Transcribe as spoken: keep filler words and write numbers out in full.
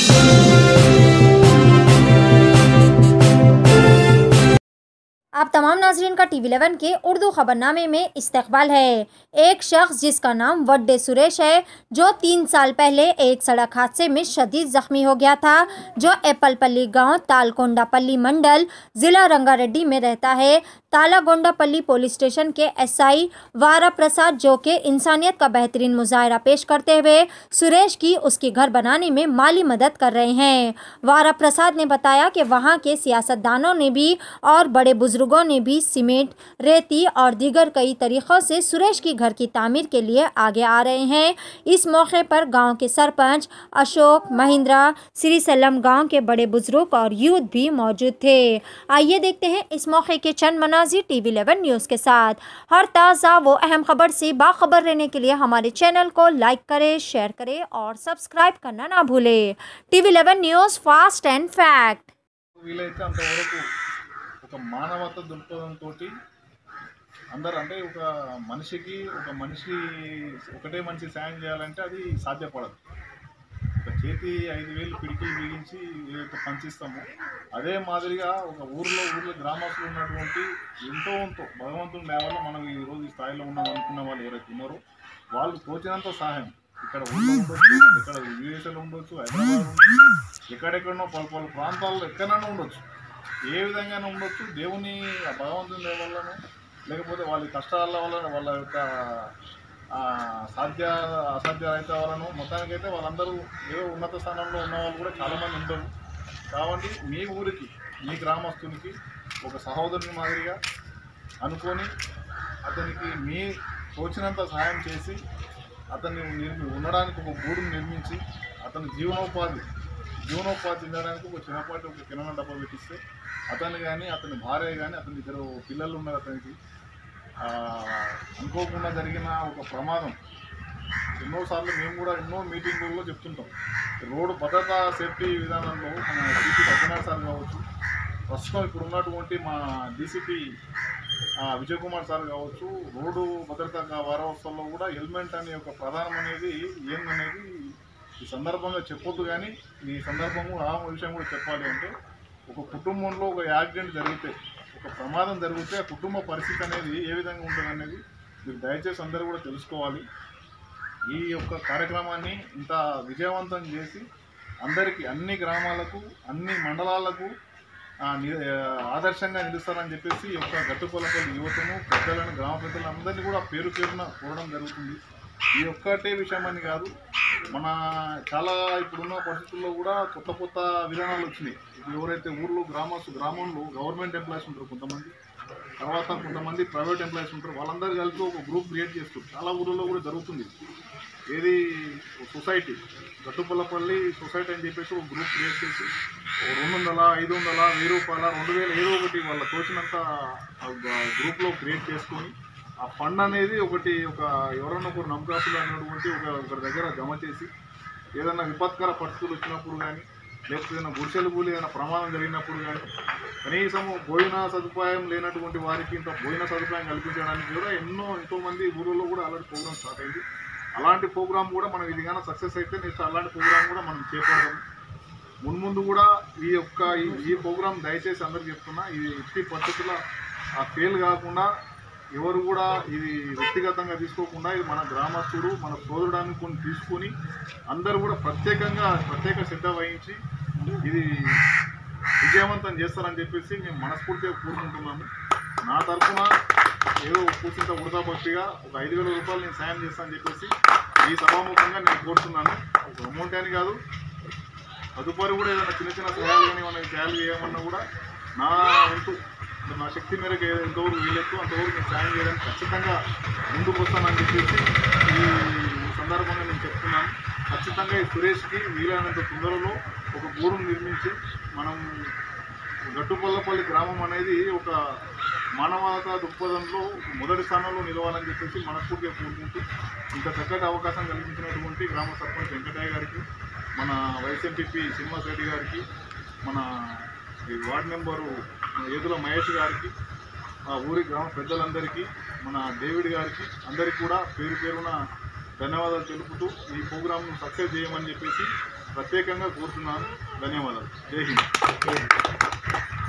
आप तमाम नाज़रीन का टीवी इलेवन के उर्दू खबरनामे में इस्तकबाल है। एक शख्स जिसका नाम वड्डे सुरेश है, जो तीन साल पहले एक सड़क हादसे में शदीद जख्मी हो गया था, जो एप्पलपल्ली गांव तालकोंडापल्ली मंडल ज़िला रंगारेड्डी में रहता है। तालागोंडापल्ली पुलिस स्टेशन के एसआई वारा प्रसाद, जो कि इंसानियत का बेहतरीन मुजाहरा पेश करते हुए सुरेश की उसके घर बनाने में माली मदद कर रहे हैं। वारा प्रसाद ने बताया कि वहां के सियासतदानों ने भी और बड़े बुजुर्गों ने भी सीमेंट, रेती और दीगर कई तरीक़ों से सुरेश की घर की तामीर के लिए आगे आ रहे हैं। इस मौके पर गांव के सरपंच अशोक महिंद्रा, श्री सलम गांव के बड़े बुजुर्ग और यूथ भी मौजूद थे। आइए देखते हैं इस मौके के चंद मनाज़िर टीवी इलेवन न्यूज़ के साथ। हर ताज़ा वो अहम खबर से बाखबर रहने के लिए हमारे चैनल को लाइक करें, शेयर करें और सब्सक्राइब करना ना भूलें। TV eleven news, fast and fact. ఒక మానవత దృక్పథంతో అందరూ అంటే ఒక మనిషికి ఒక మనిషి ఒకటే మనిషి సాయం చేయాలంటే అది సాధ్యపడదు. ఒక చేతి ఐదు వేలు పిడికిలు బిగించి ఏదైతే పంచిస్తామో అదే మాదిరిగా ఒక ఊర్లో ఊర్లో గ్రామస్తులు ఉన్నటువంటి ఎంతో ఎంతో భగవంతుని దయ వల్ల మనం ఈరోజు ఈ స్థాయిలో ఉన్నాం అనుకున్న వాళ్ళు ఎవరైతే ఉన్నారో వాళ్ళు తోచినంత సహాయం ఇక్కడ ఊళ్ళో ఉండొచ్చు, ఇక్కడ యూఎస్ఏలో ఉండొచ్చు, హైదరాబాద్ ఉండొచ్చు, ఎక్కడెక్కడనో పలు పలు ప్రాంతాల్లో ఎక్కడైనా ఉండొచ్చు, ఏ విధంగానే ఉండొచ్చు. దేవుని భగవంతుని దయ వల్లనో లేకపోతే వాళ్ళ కష్టాల వల్ల వాళ్ళ యొక్క సాధ్య అసాధ్యాలైతే వలన మొత్తానికైతే వాళ్ళందరూ ఏదో ఉన్నత స్థానంలో ఉన్న వాళ్ళు కూడా చాలామంది ఉంటారు. కాబట్టి మీ ఊరికి మీ గ్రామస్తునికి ఒక సహోదరుని మాదిరిగా అనుకొని అతనికి మీ తోచినంత సహాయం చేసి అతన్ని నిర్మి ఉండడానికి ఒక గూడును నిర్మించి అతని జీవనోపాధి జీవనోపాధి చెందడానికి ఒక చిన్నపాటి ఒక కిరాణా డబ్బా పెట్టిస్తే అతను కానీ అతని భార్య కానీ అతని ఇద్దరు పిల్లలు ఉన్నారు అతనికి అనుకోకుండా జరిగిన ఒక ప్రమాదం. ఎన్నోసార్లు మేము కూడా ఎన్నో మీటింగుల్లో చెప్తుంటాం. రోడ్డు భద్రతా సేఫ్టీ విధానంలో మన సిపి సత్యనారాయణ సార్ కావచ్చు, ప్రస్తుతం ఇప్పుడు ఉన్నటువంటి మా డీసీపీ విజయ్ కుమార్ సార్ కావచ్చు, రోడ్డు భద్రతా వారోత్సవంలో కూడా హెల్మెట్ అనే ఒక ప్రధానం అనేది ఏందనేది ఈ సందర్భంగా చెప్పొద్దు. కానీ ఈ సందర్భంగా ఆ విషయం కూడా చెప్పాలి. అంటే ఒక కుటుంబంలో ఒక యాక్సిడెంట్ జరిగితే, ఒక ప్రమాదం జరిగితే ఆ కుటుంబ పరిస్థితి అనేది ఏ విధంగా ఉంటుంది అనేది మీరు దయచేసి అందరూ కూడా తెలుసుకోవాలి. ఈ యొక్క కార్యక్రమాన్ని ఇంత విజయవంతం చేసి అందరికీ అన్ని గ్రామాలకు అన్ని మండలాలకు ఆదర్శంగా నిలుస్తారని చెప్పేసి ఈ యొక్క గట్టుకొల్లపల్లి యువతను పెద్దలను గ్రామ పెద్దలందరినీ కూడా పేరు పేరున కోరడం జరుగుతుంది. ఈ ఒక్కటే విషయం అని కాదు, మన చాలా ఇప్పుడున్న పరిస్థితుల్లో కూడా కొత్త కొత్త విధానాలు వచ్చినాయి. ఇప్పుడు ఎవరైతే ఊర్లో గ్రామస్తు గ్రామంలో గవర్నమెంట్ ఎంప్లాయీస్ ఉంటారు కొంతమంది, తర్వాత కొంతమంది ప్రైవేట్ ఎంప్లాయీస్ ఉంటారు, వాళ్ళందరూ కలిపి ఒక గ్రూప్ క్రియేట్ చేస్తారు. చాలా ఊళ్ళలో కూడా జరుగుతుంది. ఏది సొసైటీ గట్టుపల్లపల్లి సొసైటీ అని చెప్పేసి ఒక గ్రూప్ క్రియేట్ చేసి రెండు వందల ఐదు వందల వెయ్యి రూపాయల రెండు వేల ఏదో ఒకటి వాళ్ళ తోచినంత గ్రూప్లో క్రియేట్ చేసుకొని ఆ ఫండ్ అనేది ఒకటి ఒక ఎవరన్నా ఒకరు నమ్మకాసులు అన్నటువంటి ఒక ఒకరి దగ్గర జమ చేసి ఏదైనా విపత్కర పరిస్థితులు వచ్చినప్పుడు కానీ లేకపోతే ఏదైనా గుడిసెలు కూలి ఏదైనా ప్రమాదం జరిగినప్పుడు కానీ కనీసం భోజన సదుపాయం లేనటువంటి వారికి ఇంత భోజన సదుపాయం కల్పించడానికి కూడా ఎన్నో ఎంతోమంది ఊళ్ళో కూడా అలాంటి ప్రోగ్రామ్ స్టార్ట్ అయింది. అలాంటి ప్రోగ్రామ్ కూడా మనం ఇది కానీ సక్సెస్ అయితే నెక్స్ట్ అలాంటి ప్రోగ్రామ్ కూడా మనం చేపడదాం. మున్ముందు కూడా ఈ యొక్క ఈ ప్రోగ్రామ్ దయచేసి అందరికీ చెప్తున్నా, ఇది ఎట్టి పరిస్థితుల్లో ఫెయిల్ కాకుండా ఎవరు కూడా ఇది వ్యక్తిగతంగా తీసుకోకుండా ఇది మన గ్రామస్తుడు మన సోదరుడాన్ని కొన్ని తీసుకొని అందరూ కూడా ప్రత్యేకంగా ప్రత్యేక శ్రద్ధ వహించి ఇది విజయవంతం చేస్తారని చెప్పేసి మేము మనస్ఫూర్తిగా కోరుకుంటున్నాము. నా తరఫున ఏదో కూర్చుంటే ఉడతా భక్తిగా ఒక ఐదు వేల రూపాయలు నేను సాయం చేస్తానని చెప్పేసి ఈ సభాముఖంగా నేను కోరుతున్నాను. ఒక అమౌంట్ అని కాదు, తదుపరి కూడా ఏదైనా చిన్న చిన్న సహాయాలు కానీ మనం సహాయాలు చేయమన్నా కూడా నా వంతు నా శక్తి మేరకు ఎంతవరకు వీలెత్తు అంతవరకు నేను సాయం చేయడానికి ఖచ్చితంగా ముందుకు వస్తానని చెప్పేసి ఈ సందర్భంగా నేను చెప్తున్నాను. ఖచ్చితంగా ఈ సురేష్కి వీలైనంత తొందరలో ఒక గూడును నిర్మించి మనం గట్టుపల్లపల్లి గ్రామం అనేది ఒక మానవతా దృక్పథంలో మొదటి స్థానంలో నిలవాలని చెప్పేసి మనస్ఫూర్తిగా కోరుకుంటూ ఇంత చక్కటి అవకాశం కల్పించినటువంటి గ్రామ సర్పంచ్ వెంకటయ్య గారికి, మన వైస్ ఎంపీపీ శ్రీనివాస్ రెడ్డి గారికి, మన వార్డు మెంబరు ఏదుల మహేష్ గారికి, ఊరి గ్రామ పెద్దలందరికీ, మన డేవిడ్ గారికి అందరికీ కూడా పేరు పేరున ధన్యవాదాలు తెలుపుతూ ఈ ప్రోగ్రామ్ను సక్సెస్ చేయమని చెప్పేసి ప్రత్యేకంగా కోరుతున్నాను. ధన్యవాదాలు. జై హింద్.